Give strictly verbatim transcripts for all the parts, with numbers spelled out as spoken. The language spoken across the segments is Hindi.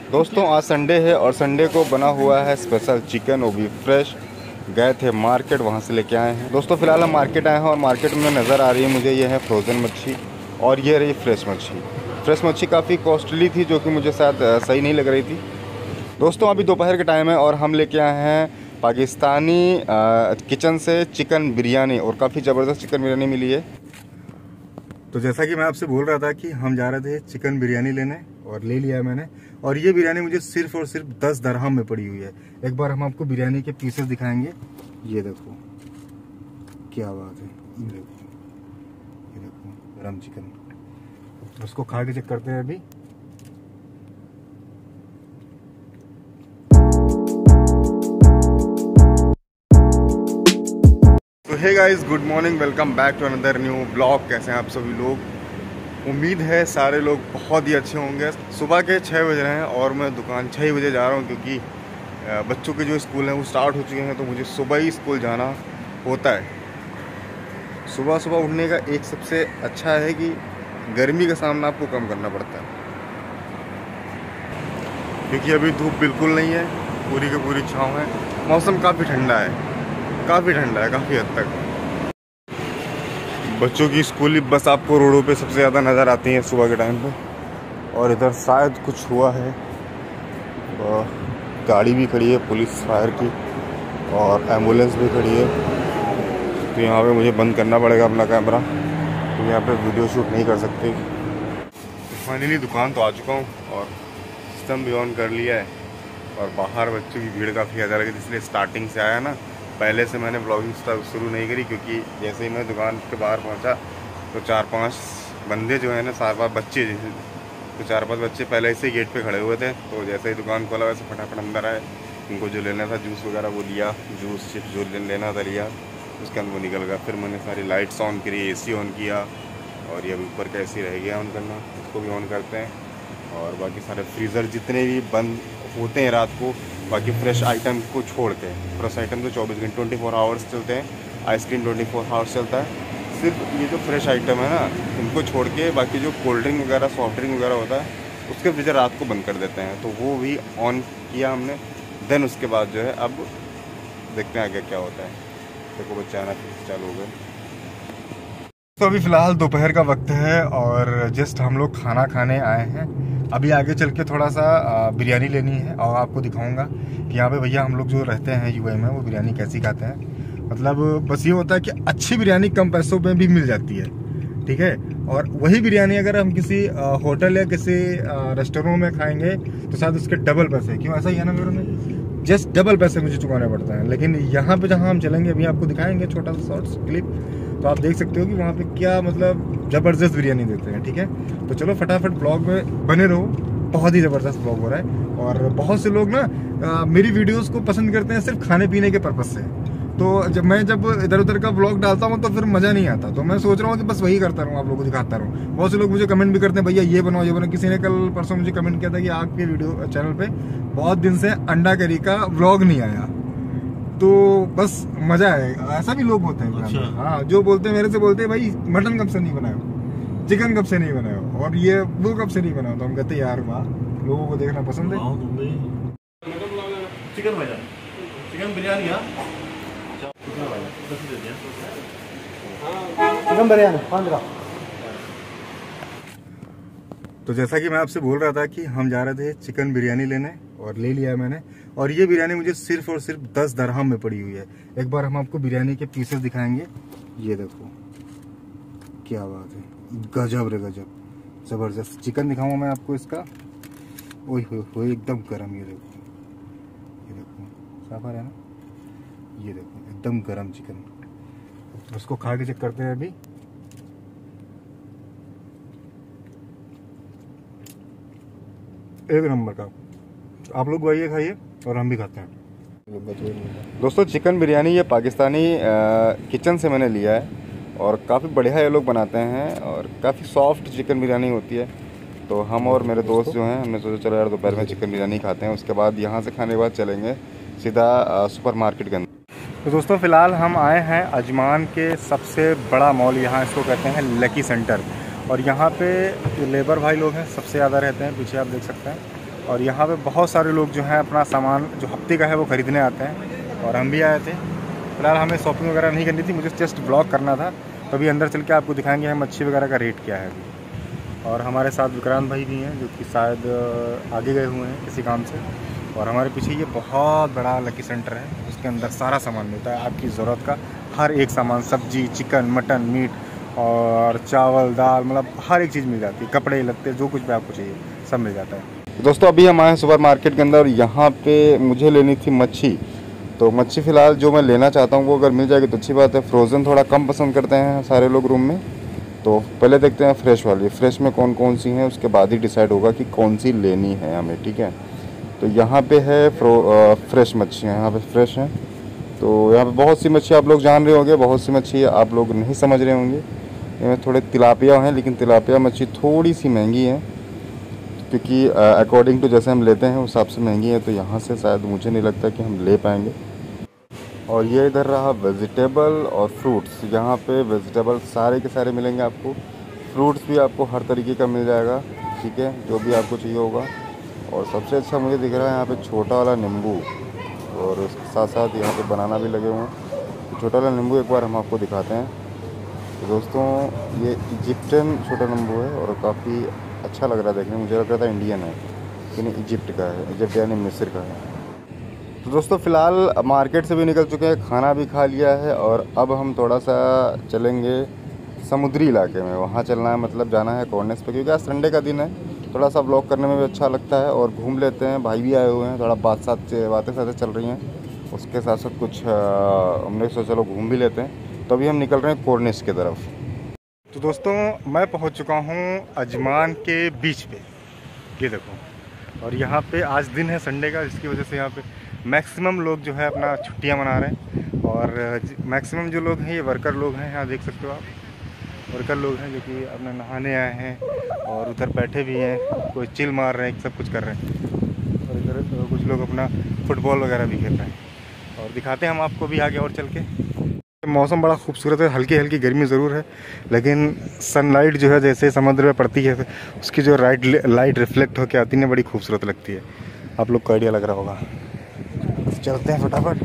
दोस्तों आज संडे है और संडे को बना हुआ है स्पेशल चिकन, वो भी फ्रेश। गए थे मार्केट, वहाँ से लेके आए हैं। दोस्तों फिलहाल हम मार्केट आए हैं और मार्केट में नज़र आ रही है मुझे ये है फ्रोज़न मच्छी और ये रही फ्रेश मच्छी। फ्रेश मच्छी काफ़ी कॉस्टली थी जो कि मुझे शायद सही नहीं लग रही थी। दोस्तों अभी दोपहर के टाइम है और हम लेके आए हैं पाकिस्तानी किचन से चिकन बिरयानी और काफ़ी ज़बरदस्त चिकन बिरयानी मिली है। तो जैसा कि मैं आपसे बोल रहा था कि हम जा रहे थे चिकन बिरयानी लेने और ले लिया मैंने। और ये बिरयानी मुझे सिर्फ और सिर्फ दस दरहम में पड़ी हुई है। एक बार हम आपको बिरयानी के पीसेस दिखाएंगे। ये देखो क्या बात है, ये देखो ये देखो गरम चिकन। उसको खा के चेक करते हैं अभी। तो hey guys, good morning, welcome back to another new blog. कैसे हैं आप सभी लोग? उम्मीद है सारे लोग बहुत ही अच्छे होंगे। सुबह के छः बज रहे हैं और मैं दुकान छः ही बजे जा रहा हूँ क्योंकि बच्चों के जो स्कूल हैं वो स्टार्ट हो चुके हैं, तो मुझे सुबह ही स्कूल जाना होता है। सुबह सुबह उठने का एक सबसे अच्छा है कि गर्मी का सामना आपको कम करना पड़ता है क्योंकि अभी धूप बिल्कुल नहीं है, पूरी की पूरी छाँव है। मौसम काफ़ी ठंडा है, काफ़ी ठंडा है काफ़ी हद तक। बच्चों की स्कूली बस आपको रोडों पे सबसे ज़्यादा नज़र आती है सुबह के टाइम पे। और इधर शायद कुछ हुआ है, गाड़ी भी खड़ी है पुलिस फायर की और एम्बुलेंस भी खड़ी है। तो यहाँ पे मुझे बंद करना पड़ेगा अपना कैमरा, तो यहाँ पे वीडियो शूट नहीं कर सकते। फाइनली दुकान तो आ चुका हूँ और सिस्टम भी ऑन कर लिया है और बाहर बच्चों की भीड़ काफ़ी ज़्यादा लगी, इसलिए स्टार्टिंग से आया ना। पहले से मैंने ब्लॉगिंग शुरू नहीं करी क्योंकि जैसे ही मैं दुकान के बाहर पहुंचा तो चार पांच बंदे जो है ना, चार पांच बच्चे जैसे तो चार पांच बच्चे पहले से गेट पे खड़े हुए थे। तो जैसे ही दुकान खोला वैसे फटाफट अंदर आए, उनको जो लेना था जूस वगैरह वो लिया, जूस चिप्स जो लेना था लिया, उसके अंदर वो निकल गया। फिर मैंने सारी लाइट्स ऑन करी, ए सी ऑन किया और ये अभी ऊपर का ए सी रह गया ऑन करना, उसको भी ऑन करते हैं। और बाकी सारे फ्रीज़र जितने भी बंद होते हैं रात को, बाकी फ्रेश आइटम को छोड़ के, फ्रेश आइटम तो चौबीस घंटे ट्वेंटी फोर आवर्स चलते हैं, आइसक्रीम ट्वेंटी फोर आवर्स चलता है। सिर्फ ये जो फ्रेश आइटम है ना, इनको छोड़ के बाकी जो कोल्ड ड्रिंक वगैरह सॉफ्ट ड्रिंक वगैरह होता है उसके फ्रीजर रात को बंद कर देते हैं। तो वो भी ऑन किया हमने। देन उसके बाद जो है अब देखते हैं आगे क्या होता है। देखो बच्चे आना फिर चालू हो गए। तो अभी फ़िलहाल दोपहर का वक्त है और जस्ट हम लोग खाना खाने आए हैं। अभी आगे चल के थोड़ा सा बिरयानी लेनी है और आपको दिखाऊंगा कि यहाँ पे भैया हम लोग जो रहते हैं यूएई में वो बिरयानी कैसी खाते हैं। मतलब बस ये होता है कि अच्छी बिरयानी कम पैसों में भी मिल जाती है, ठीक है। और वही बिरयानी अगर हम किसी होटल या किसी रेस्टोरेंट में खाएंगे तो शायद उसके डबल पैसे, क्यों ऐसा ही है ना मेरे में, जस्ट डबल पैसे मुझे चुकाने पड़ते हैं। लेकिन यहाँ पे जहाँ हम चलेंगे अभी आपको दिखाएंगे छोटा सा शॉर्ट्स क्लिप, तो आप देख सकते हो कि वहाँ पे क्या मतलब ज़बरदस्त बिरयानी देते हैं, ठीक है। तो चलो फटाफट ब्लॉग में बने रहो, बहुत ही ज़बरदस्त ब्लॉग हो रहा है। और बहुत से लोग ना आ, मेरी वीडियोस को पसंद करते हैं सिर्फ खाने पीने के पर्पज़ से। तो जब मैं जब इधर उधर का ब्लॉग डालता हूँ तो फिर मज़ा नहीं आता। तो मैं सोच रहा हूँ कि बस वही करता रहूँ, आप लोगों को दिखाता रहूँ। बहुत से लोग मुझे कमेंट भी करते हैं भैया ये बनाओ ये बनाओ। किसी ने कल परसों मुझे कमेंट किया था कि आपके वीडियो चैनल पर बहुत दिन से अंडा करी का व्लॉग नहीं आया। तो बस मजा है, ऐसा भी लोग होते हैं। अच्छा। हाँ, जो बोलते हैं मेरे से बोलते हैं भाई मटन कब से नहीं बनाया, चिकन कब से नहीं बनाया और ये वो कब से नहीं बनाया। तो हम कहते हैं यार वाह, लोगों को देखना पसंद है। चिकन भाई चिकन बिरयानी, चिकन बिरयानी पंद्रह। तो जैसा कि मैं आपसे बोल रहा था कि हम जा रहे थे चिकन बिरयानी लेने और ले लिया मैंने। और ये बिरयानी मुझे सिर्फ और सिर्फ दस दरहम में पड़ी हुई है। एक बार हम आपको बिरयानी के पीसेस दिखाएंगे। ये देखो क्या बात है, गजब रे गजब, ज़बरदस्त चिकन दिखाऊंगा मैं आपको इसका। ओह हो एकदम गरम, ये देखो ये देखो साफ आ रहा है ना, ये देखो एकदम गरम चिकन। उसको खा के चेक करते हैं अभी। एक नंबर का, आप लोग आइए खाइए और हम भी खाते हैं। दोस्तों चिकन बिरयानी ये पाकिस्तानी किचन से मैंने लिया है और काफ़ी बढ़िया ये लोग बनाते हैं और काफ़ी सॉफ्ट चिकन बिरयानी होती है। तो हम और मेरे दोस्त जो हैं हमने सोचा चलो यार दोपहर में चिकन बिरयानी खाते हैं, उसके बाद यहाँ से खाने के बाद चलेंगे सीधा सुपर मार्केट के अंदर। तो दोस्तों फ़िलहाल हम आए हैं अजमान के सबसे बड़ा मॉल, यहाँ इसको कहते हैं लकी सेंटर। और यहाँ पे जो लेबर भाई लोग हैं सबसे ज़्यादा रहते हैं, पीछे आप देख सकते हैं। और यहाँ पे बहुत सारे लोग जो हैं अपना सामान जो हफ्ते का है वो ख़रीदने आते हैं, और हम भी आए थे। फिलहाल हमें शॉपिंग वगैरह नहीं करनी थी, मुझे जस्ट ब्लॉग करना था। तो अभी अंदर चल के आपको दिखाएंगे हम मच्छी वगैरह का रेट क्या है अभी। और हमारे साथ विक्रांत भाई भी हैं जो कि शायद आगे गए हुए हैं किसी काम से। और हमारे पीछे ये बहुत बड़ा लकी सेंटर है, उसके अंदर सारा सामान मिलता है आपकी ज़रूरत का, हर एक सामान, सब्जी, चिकन, मटन, मीट और चावल, दाल, मतलब हर एक चीज़ मिल जाती है। कपड़े लत्ते जो कुछ भी आपको चाहिए सब मिल जाता है। दोस्तों अभी हम आए हैं सुपर मार्केट के अंदर, और यहाँ पे मुझे लेनी थी मच्छी। तो मच्छी फ़िलहाल जो मैं लेना चाहता हूँ वो अगर मिल जाएगी तो अच्छी बात है। फ्रोज़न थोड़ा कम पसंद करते हैं सारे लोग रूम में। तो पहले देखते हैं फ्रेश वाली, फ्रेश में कौन कौन सी हैं, उसके बाद ही डिसाइड होगा कि कौन सी लेनी है हमें, ठीक है। तो यहाँ पे है फ्रो फ्रेश मच्छियाँ, यहाँ पे फ्रेश हैं। तो यहाँ पे बहुत सी मच्छी आप लोग जान रहे होंगे, बहुत सी मच्छी आप लोग नहीं समझ रहे होंगे। इनमें थोड़े तिलापिया हैं, लेकिन तिलापिया मच्छी थोड़ी सी महंगी है, क्योंकि अकॉर्डिंग टू जैसे हम लेते हैं उस हिसाब से महंगी है। तो यहाँ से शायद मुझे नहीं लगता कि हम ले पाएंगे। और ये इधर रहा वेजिटेबल और फ्रूट्स। यहाँ पे वेजिटेबल सारे के सारे मिलेंगे आपको, फ्रूट्स भी आपको हर तरीके का मिल जाएगा, ठीक है, जो भी आपको चाहिए होगा। और सबसे अच्छा मुझे दिख रहा है यहाँ पे छोटा वाला नींबू, और उसके साथ साथ यहाँ पे बनाना भी लगे हुए हैं। तो छोटा वाला नींबू एक बार हम आपको दिखाते हैं। तो दोस्तों ये इजिप्टियन छोटा नींबू है और काफ़ी अच्छा लग रहा है देखने में। मुझे लग रहा था इंडियन है, लेकिन इजिप्ट का है, इजिप्ट यानी मिस्र का है। तो दोस्तों फ़िलहाल मार्केट से भी निकल चुके हैं, खाना भी खा लिया है, और अब हम थोड़ा सा चलेंगे समुद्री इलाके में। वहाँ चलना है, मतलब जाना है कॉर्निस पे, क्योंकि आज संडे का दिन है, थोड़ा सा ब्लॉग करने में भी अच्छा लगता है। और घूम लेते हैं, भाई भी आए हुए हैं, थोड़ा बात साथ बातें साथ चल रही हैं, उसके साथ साथ कुछ हमने सोचा चलो घूम भी लेते हैं। तो अभी हम निकल रहे हैं कॉर्निस की तरफ। तो दोस्तों मैं पहुंच चुका हूं अजमान के बीच पे, ये देखो। और यहाँ पे आज दिन है संडे का, जिसकी वजह से यहाँ पे मैक्सिमम लोग जो है अपना छुट्टियाँ मना रहे हैं। और मैक्सिमम जो लोग हैं ये वर्कर लोग हैं, यहाँ देख सकते हो आप, वर्कर लोग हैं जो कि अपना नहाने आए हैं, और उधर बैठे भी हैं, कोई चिल मार रहे हैं, सब कुछ कर रहे हैं। और इधर तो कुछ लोग अपना फुटबॉल वगैरह भी खेल रहे हैं। और दिखाते हैं हम आपको भी आगे और चल के। मौसम बड़ा खूबसूरत है, हल्की हल्की गर्मी ज़रूर है, लेकिन सनलाइट जो है जैसे समुद्र में पड़ती है उसकी जो राइट लाइट रिफ्लेक्ट होकर आती है बड़ी खूबसूरत लगती है। आप लोग को आइडिया लग रहा होगा। चलते हैं फटाफट।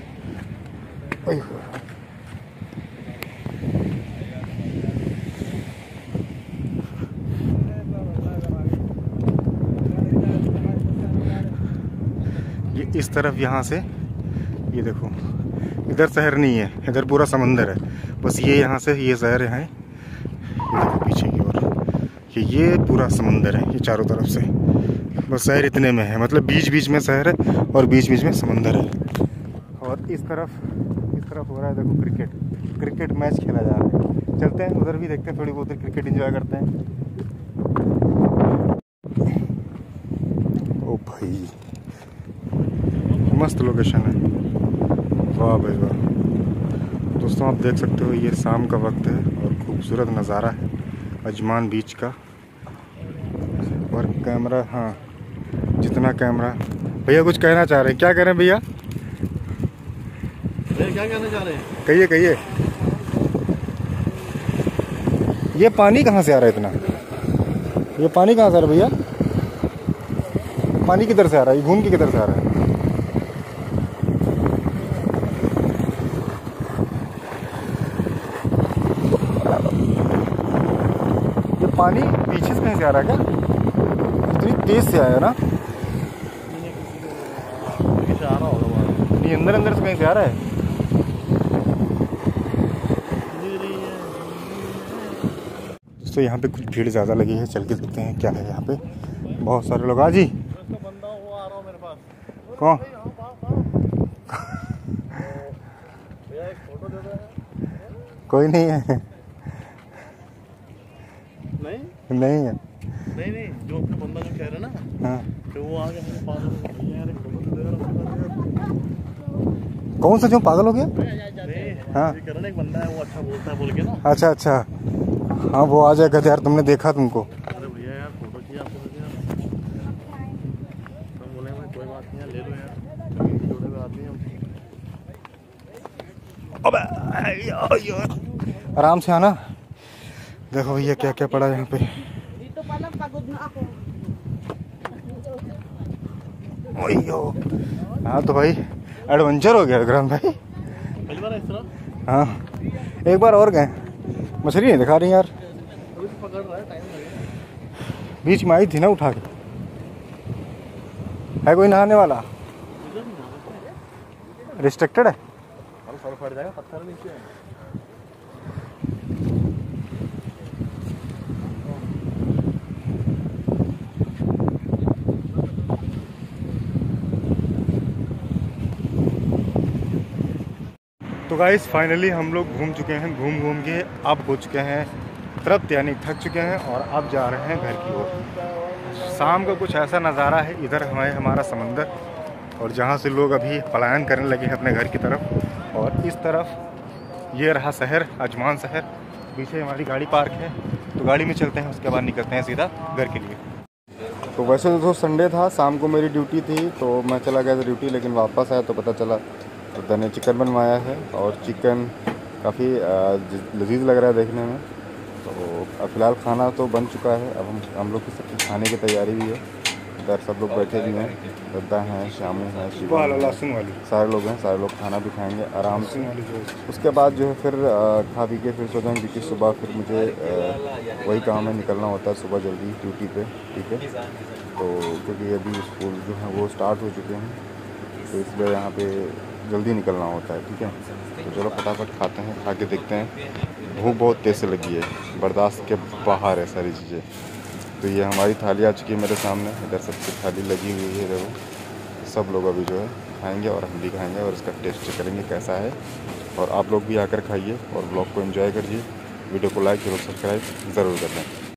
ये इस तरफ यहाँ से, ये देखो इधर शहर नहीं है, इधर पूरा समंदर है। बस ये यहाँ से ये शहर है, ये देखो पीछे की ओर, ये ये पूरा समंदर है, ये चारों तरफ से। बस शहर इतने में है, मतलब बीच बीच में शहर है और बीच बीच में समंदर है। और इस तरफ इस तरफ हो रहा है देखो क्रिकेट क्रिकेट मैच खेला जा रहा है। चलते हैं उधर भी देखते हैं, थोड़ी बहुत क्रिकेट एंजॉय करते हैं। ओ भाई मस्त लोकेशन है, वाह भाई वाह। दोस्तों आप देख सकते हो ये शाम का वक्त है और खूबसूरत नज़ारा है अजमान बीच का। और कैमरा, हाँ जितना कैमरा, भैया कुछ कहना चाह रहे हैं, क्या कह रहे हैं भैया? क्या कहना चाह रहे हैं? कहिए कहिए। ये पानी कहाँ से आ रहा है इतना? ये पानी कहाँ से आ रहा है भैया? पानी किधर से आ रहा है? ये घूम के किधर से आ रहा है? ये पानी पीछे से कहीं से आ रहा है क्या? इतनी तेज से आया ना? आ रहा होगा, नहीं अंदर अंदर से कहीं से आ रहा है। तो यहाँ पे कुछ भीड़ ज़्यादा लगी है, चल के देखते हैं क्या है यहाँ पे। बहुत सारे लोग। आज ही कौन? कोई नहीं है। नहीं नहीं है। नहीं नहीं जो अपना बंदा जो कह रहा है ना, हाँ तो वो आ गया पागल हो गया। कौन सा जो पागल हो गया? हाँ कह रहा ना एक बंदा है वो अच्छा बोलता है बोल के ना। अच्छा अच्छा, हाँ वो आ जाएगा यार, तुमने देखा तुमको। अरे भैया यार फोटो चाहिए आपको, हम बोले भाई कोई बात नहीं यार, ले लो यार, जोड़े में आदमी हम। अबे आराम से आना। देखो भैया क्या क्या पड़ा है यहाँ पे। ओयो हाँ तो भाई एडवेंचर हो गया विक्रम भाई। पहली बार इस तरह। हाँ एक बार और गए, मछली नहीं दिखा रही यार, अभी तो पकड़ रहा है, टाइम लगेगा। बीच में आई थी ना उठा के। है कोई नहाने वाला? रिस्ट्रिक्टेड है। सर फट जाएगा, पत्थर नीचे है। तो गाइस फाइनली हम लोग घूम चुके हैं, घूम घूम के अब हो चुके हैं तृप्त, यानी थक चुके हैं और अब जा रहे हैं घर की ओर। शाम का कुछ ऐसा नज़ारा है, इधर हमारे हमारा समंदर और जहाँ से लोग अभी पलायन करने लगे हैं अपने घर की तरफ, और इस तरफ ये रहा शहर, अजमान शहर। पीछे हमारी गाड़ी पार्क है, तो गाड़ी में चलते हैं, उसके बाद निकलते हैं सीधा घर के लिए। तो वैसे तो संडे था, शाम को मेरी ड्यूटी थी तो मैं चला गया था ड्यूटी, लेकिन वापस आया तो पता चला तो ने चिकन बनवाया है और चिकन काफ़ी लजीज लग रहा है देखने में। तो अब फ़िलहाल खाना तो बन चुका है, अब हम हम लोग की सबकी खाने की तैयारी भी है। इधर सब लोग बैठे भी हैं, दद्दा हैं, श्यामू हैं, शिवा लहसुन वाली सारे लोग हैं, सारे लोग खाना भी खाएंगे आराम से। उसके बाद जो है फिर खा पी के फिर सो जाएंगे, क्योंकि सुबह फिर मुझे वही काम है, निकलना होता है सुबह जल्दी ड्यूटी पे। ठीक है, तो क्योंकि अभी स्कूल जो है वो स्टार्ट हो चुके हैं, तो इसलिए यहाँ पे जल्दी निकलना होता है। ठीक है, तो चलो फटाफट खाते हैं, खा के देखते हैं। भूख बहुत तेज़ से लगी है, बर्दाश्त के बाहर है सारी चीज़ें। तो ये हमारी थाली आ चुकी है मेरे सामने, इधर सबकी थाली लगी हुई है, देखो सब लोग अभी जो है खाएंगे और हम भी खाएंगे और इसका टेस्ट करेंगे कैसा है। और आप लोग भी आकर खाइए और ब्लॉग को एंजॉय करिए। वीडियो को लाइक और सब्सक्राइब ज़रूर कर दें।